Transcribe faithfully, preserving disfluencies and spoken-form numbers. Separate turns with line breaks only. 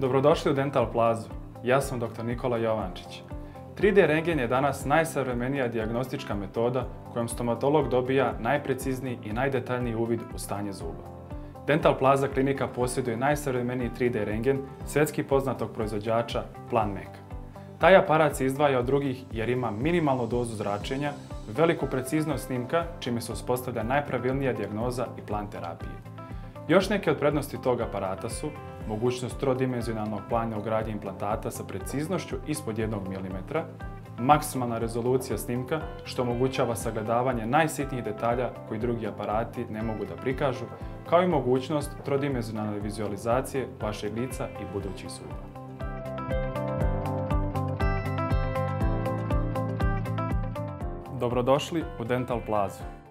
Dobrodošli u Dental Plazu. Ja sam doktor Nikola Jovančić. tri D rentgen je danas najsavremenija dijagnostička metoda kojom stomatolog dobija najprecizniji i najdetaljniji uvid u stanje zuba. Dental Plaza klinika posjeduje najsavremeniji tri D rentgen svjetski poznatog proizvođača Planmeca. Taj aparat se izdvaja od drugih jer ima minimalnu dozu zračenja, veliku preciznost snimka, čime se uspostavlja najpravilnija dijagnoza i plan terapije. Još neke od prednosti tog aparata su mogućnost trodimenzionalnog plana ugradnje implantata sa preciznošću ispod jednog milimetra, maksimalna rezolucija snimka što omogućava sagledavanje najsitnijih detalja koji drugi aparati ne mogu da prikažu, kao i mogućnost trodimenzionalne vizualizacije vašeg lica i budućih zuba. Dobrodošli u Dental Plazu.